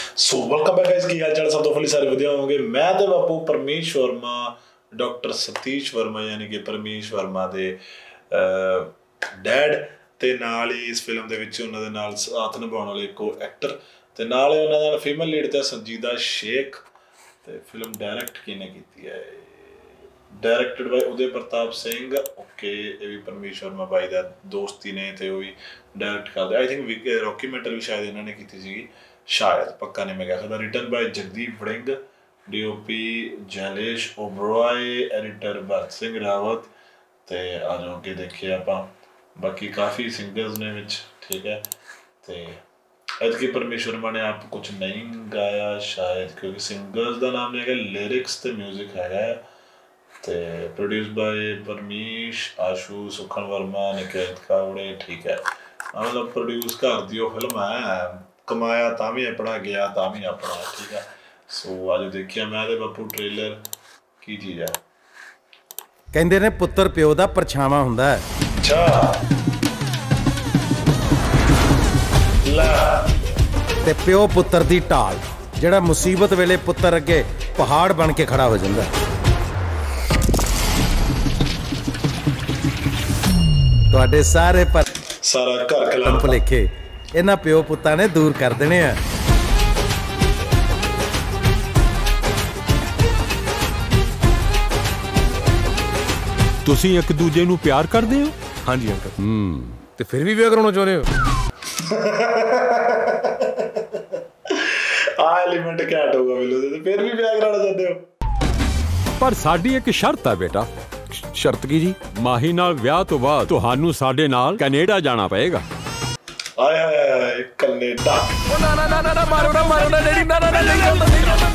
So welcome back guys, की हाल चाल सब तो फुली सारे वधिया होंगे। मैं ते बापू परमेश वर्मा, डॉक्टर सतीश वर्मा यानी कि परमेश वर्मा दे डैड ते नाल ही इस फिल्म दे विच उन्हां दे नाल साथ निभाउण वाले को एक्टर ते नाल ही उन्हां नाल फीमेल लीड ते संजीदा शेख। ते फिल्म डायरैक्ट किने कीती है? Directed by Uday Pratap Singh. Okay, ये भी परमेश वर्मा बाई दा दोस्ती ने ते वो भी डायरैक्ट करदे। आई थिंक डॉक्यूमेंटरी भी शायद इन्होंने की सीगी, शायद पक्का नहीं मैं कह सकता। Written by Jagdeep Warring, DOP Jailesh Oberoi, editor Bharat Singh Rawat. तो आ जाओ कि देखिए आप बाकी काफ़ी सिंगर्स ने विच, ठीक है। तो एतकी परमेश वर्मा ने आप कुछ नहीं गाया शायद, क्योंकि सिंगर्स का नाम नहीं है, लिरिक्स तो म्यूजिक है। तो प्रोड्यूस बाय परमेश, आशू, सुखन वर्मा, निकेत कावड़े, ठीक है। मतलब प्रोड्यूस कर दी फिल्म है, कमाया तां भी अपना, गया तां भी अपना, ठीक है। सो आज देखिए मैं ते बापू ट्रेलर की चीज़ है। कहंदे ने पुत्तर प्यो दा परछावां हुंदा है। अच्छा ला ते प्यो पुत्तर दी ढाल, जिहड़ा मुसीबत वेले पुत्तर अगे पहाड़ बन के खड़ा हो जांदा है। तुहाडे सारे पर सारा घर खिलाफ भुलेखे इन्हां प्यो पुत्तां ने दूर कर देने आ। तुसीं एक दूजे नूं प्यार करदे हो? हाँ जी अंकल। ते फिर भी विआह कराउणा चाहुंदे हो? आ एलिमेंट घैंट होगा मिलो ते फिर भी विआह कराउणा चाहुंदे हो? पर साडी एक शर्त है बेटा। शर्त की जी? माही नाल विआह तो बाद तुहानू साडे नाल कनेडा जाना पएगा। आय हाय हाय कनेडा। ओ ना ना ना ना मारो ना डैडी, ना ना ना।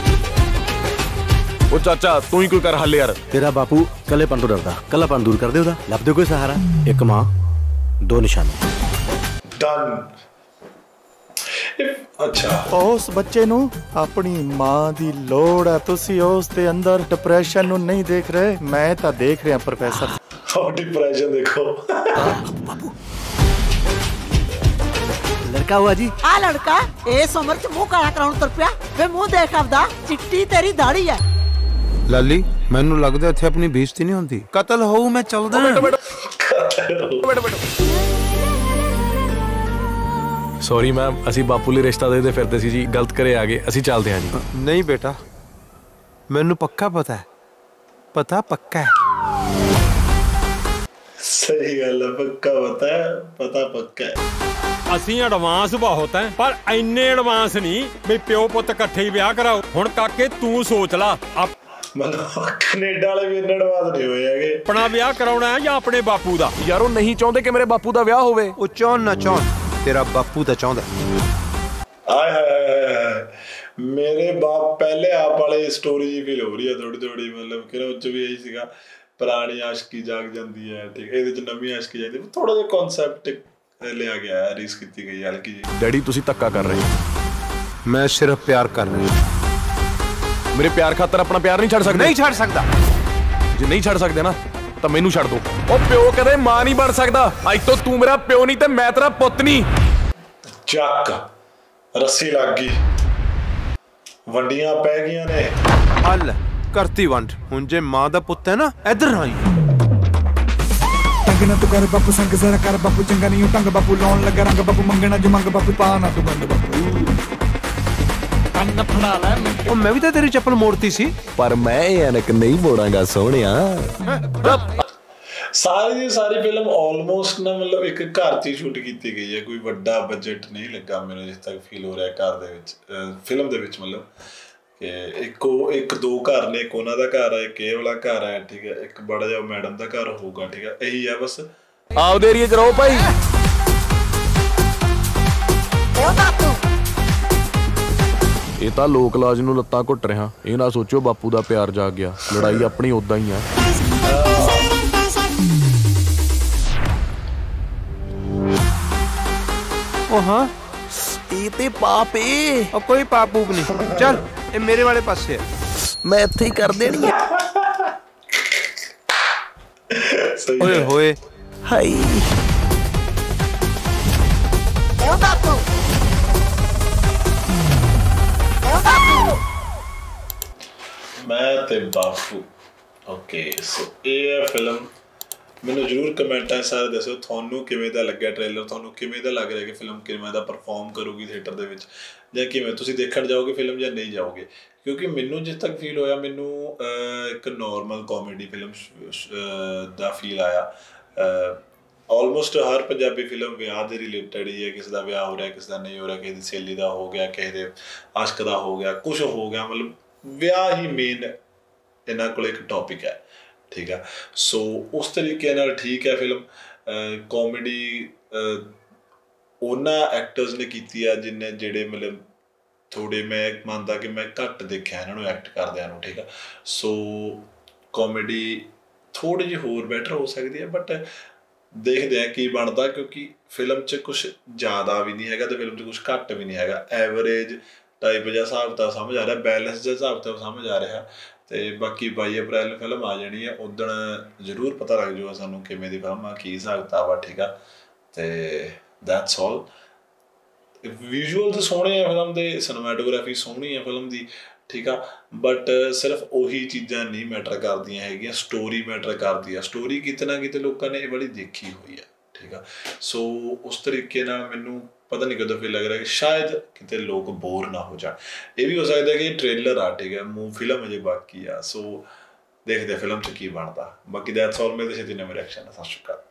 ओ चाचा तू ही कोई कर हल यार। तेरा बापू कलेपन तो डरदा, कलापन दूर कर दे ओदा। लभ दे कोई सहारा, एक मां दो निशाने। डन। अच्छा उस बच्चे नू अपनी मां दी लोड़ है, तुसी उस दे अंदर डिप्रेशन नू नहीं देख रहे, मैं तो देख रहा प्रोफेसर। और डिप्रेशन देखो। बापू लड़का हुआ जी। आ लड़का इस उम्र च मुंह काला कराउण तुर पिया वे, मुंह देख आपदा, चिट्टी तेरी दाढ़ी है। लाली मैनू लगदा इत्थे अपनी बेइज्जती नहीं होंदी। कतल होऊ मैं चलदा। सॉरी मैम, असी बापू लिए रिश्ता देते फिरते सी जी, गलत करे आ गए, असी चलते हैं जी। नहीं बेटा, मैनू पक्का पता है, पता पक्का है। सही गल है, पक्का पता है, पता पक्का है। असी एडवांस बहुत है, पर इन्ने एडवांस नहीं भी प्यो पुत इकट्ठे ही विआह कराओ। हुण काके तू सोच ला, मतलब कनेडा वाले भी इन्ने एडवांस नहीं होए हैगे। अपना विआह कराउणा है या अपने बापू दा? यार वो नहीं चाहते कि मेरे बापू दा विआह होवे। ओ चाहन ना चाहन, तेरा बापू तो चाहता। आय हाय मेरे बाप पहले आप वाले स्टोरी जी फील हो रही है थोड़ी थोड़ी, मतलब कि उच्च भी यही सीगा, पुरानी आशिकी जाग जाती है, ठीक है। ये नवी आशिकी जाती है, थोड़ा जिहा कॉन्सेप्ट लिया गया है, रीस की गई है हल्की जी। डैडी तुसी धक्का कर रहे हो। मैं सिर्फ प्यार कर रहा हूं। मेरे प्यार खातर अपना प्यार नहीं छड़ सकते? नहीं छड़ सकता। जे नहीं छड़ सकते ना तो मैनू छड़ दो। ओ प्यो कदे मां नहीं बन सकता। अज तो तू मेरा प्यो नहीं ते मैं तेरा पुत नहीं। ਚੱਕ रस्सी लग गई, वंडियां पै गईयां ने। हल करती वंड। हुण जे मां दा पुੱਤ है ना, इधर आई तंग ना तू कर बापू, संग जरा कर बापू, चंगा नहीं टंग बापू, लाउन लगा रंग बापू, मंगना जो मंग बापू, पा ना तू बंद बापू। कन्न फड़ा ले। ओ मैं भी तो तेरी चप्पल मोड़ती सी, पर मैं एनक नहीं मोड़ांगा सोहणिया। सारी दी सारी फिल्म ऑलमोस्ट ना मतलब एक घर च शूट की गई है, कोई बड़ा बजट नहीं लगा मैंने जिस तक फील हो रहा है घर दे विच, फिल्म दे विच। मतलब कि एक दो घर ने, एक उन्हां दा घर है, एक ये वाला घर है, ठीक है, एक बड़ा जिहा मैडम दा घर होगा, ठीक है। यही है बस। आपदे एरिया च रहो भाई। ये तो लोक लाज नूं लत्तां घुट रहा, ये ना सोचो बापू दा प्यार जाग गया। लड़ाई अपनी उदां ही है। ओ हाँ ते पाप है। और कोई पाप पूप नहीं, चल ये मेरे वाले पास है, मैं इत्थे ही कर देनी है। ओए होए हाय ਮੈਂ ਤੇ ਬਾਪੂ। ਓਕੇ ਸੋ ਇਹ ਹੈ ਫਿਲਮ। ਮੈਨੂੰ ਜ਼ਰੂਰ ਕਮੈਂਟਾਂ ਸਾਰੇ ਦੱਸੋ ਤੁਹਾਨੂੰ ਕਿਵੇਂ ਦਾ ਲੱਗਿਆ ਟ੍ਰੇਲਰ, ਤੁਹਾਨੂੰ ਕਿਵੇਂ ਦਾ ਲੱਗ ਰਿਹਾ ਕਿ ਫਿਲਮ ਕਿਵੇਂ ਦਾ ਪਰਫਾਰਮ ਕਰੂਗੀ ਥੀਏਟਰ ਦੇ ਵਿੱਚ, ਜਾਂ ਕਿਵੇਂ ਤੁਸੀਂ ਦੇਖਣ ਜਾਓਗੇ ਫਿਲਮ ਜਾਂ ਨਹੀਂ ਜਾਓਗੇ। ਕਿਉਂਕਿ ਮੈਨੂੰ ਜਿਸ ਤੱਕ ਫੀਲ ਹੋਇਆ, ਮੈਨੂੰ ਇੱਕ ਨੋਰਮਲ ਕਾਮੇਡੀ ਫਿਲਮ ਦਾ ਫੀਲ ਆਇਆ। ਆਲਮੋਸਟ ਹਰ ਪੰਜਾਬੀ ਫਿਲਮ ਵਿਆਹ ਦੇ ਰਿਲੇਟਡ ਹੀ ਹੈ। ਕਿਸੇ ਦਾ ਵਿਆਹ ਹੋ ਰਿਹਾ, ਕਿਸੇ ਦਾ ਨਹੀਂ ਹੋ ਰਿਹਾ, ਕਿਸੇ ਦੀ ਸਹੇਲੀ ਦਾ ਹੋ ਗਿਆ, ਕਿਸੇ ਦੇ ਆਸ਼ਕ ਦਾ ਹੋ ਗਿਆ, ਕੁਛ ਹੋ ਗਿਆ, ਮਤਲਬ ਵਿਆਹ ਹੀ ਮੇਨ ਇਹਨਾਂ ਕੋਲ ਇੱਕ ਟੌਪਿਕ ਹੈ। ਠੀਕ ਆ, ਸੋ ਉਸ ਤਰੀਕੇ ਨਾਲ ਠੀਕ ਹੈ ਫਿਲਮ। ਕਾਮੇਡੀ ਉਹਨਾਂ ਐਕਟਰਸ ਨੇ ਕੀਤੀ ਆ ਜਿਹੜੇ ਮਤਲਬ ਥੋੜ੍ਹੇ, ਮੈਂ ਮੰਨਦਾ ਕਿ ਮੈਂ ਘੱਟ ਦੇਖਿਆ ਇਹਨਾਂ ਨੂੰ ਐਕਟ ਕਰਦਿਆਂ ਨੂੰ। ਠੀਕ ਆ, ਸੋ ਕਾਮੇਡੀ ਥੋੜ੍ਹੀ ਜਿਹੀ ਹੋਰ ਬੈਟਰ ਹੋ ਸਕਦੀ ਹੈ, ਬਟ ਦੇਖਦੇ ਹਾਂ ਕੀ ਬਣਦਾ। ਕਿਉਂਕਿ ਫਿਲਮ 'ਚ ਕੁਛ ਜ਼ਿਆਦਾ ਵੀ ਨਹੀਂ ਹੈਗਾ ਅਤੇ ਫਿਲਮ 'ਚ ਕੁਛ ਘੱਟ ਵੀ ਨਹੀਂ ਹੈਗਾ। ਐਵਰੇਜ ਟਾਈਪ ਜਿਹਾ ਹਿਸਾਬ ਕਿਤਾਬ ਸਮਝ ਆ ਰਿਹਾ, ਬੈਲੈਂਸ ਜਿਹਾ ਹਿਸਾਬ ਕਿਤਾਬ ਸਮਝ ਆ ਰਿਹਾ। ਅਤੇ ਬਾਕੀ 22 ਅਪ੍ਰੈਲ ਨੂੰ ਫਿਲਮ ਆ ਜਾਣੀ ਹੈ, ਉੱਦਣ ਜ਼ਰੂਰ ਪਤਾ ਲੱਗ ਜਾਊਗਾ ਸਾਨੂੰ ਕਿਵੇਂ ਦੀ ਫਿਲਮ ਆ, ਕੀ ਹਿਸਾਬ ਕਿਤਾਬ ਆ। ਠੀਕ ਆ, ਅਤੇ ਦੈਟਸ ਆਲ। ਵਿਜ਼ੂਅਲਸ ਸੋਹਣੇ ਆ ਫਿਲਮ ਦੇ, ਸਿਨੇਮੈਟੋਗ੍ਰਾਫੀ ਸੋਹਣੀ ਆ ਫਿਲਮ ਦੀ। ਠੀਕ ਆ, ਬਟ ਸਿਰਫ ਉਹੀ ਚੀਜ਼ਾਂ ਨਹੀਂ ਮੈਟਰ ਕਰਦੀਆਂ ਹੈਗੀਆਂ, ਸਟੋਰੀ ਮੈਟਰ ਕਰਦੀ ਆ। ਸਟੋਰੀ ਕਿਤੇ ਨਾ ਕਿਤੇ ਲੋਕਾਂ ਨੇ ਇਹ ਵਾਲੀ ਦੇਖੀ ਹੋਈ ਆ। ਠੀਕ ਆ, ਸੋ ਉਸ ਤਰੀਕੇ ਨਾਲ ਮੈਨੂੰ ਪਤਾ ਨਹੀਂ ਕਦੋਂ ਫੀਲ ਲੱਗ ਰਿਹਾ ਕਿ ਸ਼ਾਇਦ ਕਿਤੇ ਲੋਕ ਬੋਰ ਨਾ ਹੋ ਜਾਣ। ਇਹ ਵੀ ਹੋ ਸਕਦਾ ਕਿ ਟ੍ਰੇਲਰ ਆ, ਠੀਕ ਹੈ, ਫਿਲਮ ਅਜੇ ਬਾਕੀ ਆ। ਸੋ ਦੇਖਦੇ ਫਿਲਮ 'ਚ ਕੀ ਬਣਦਾ। ਬਾਕੀ ਦੈਟਸ ਆਲ। ਮਿਲਦੇ ਛੇਤੀ ਨਵੇਂ ਰਿਐਕਸ਼ਨ ਨਾਲ। ਸਤਿ ਸ਼੍ਰੀ ਅਕਾਲ।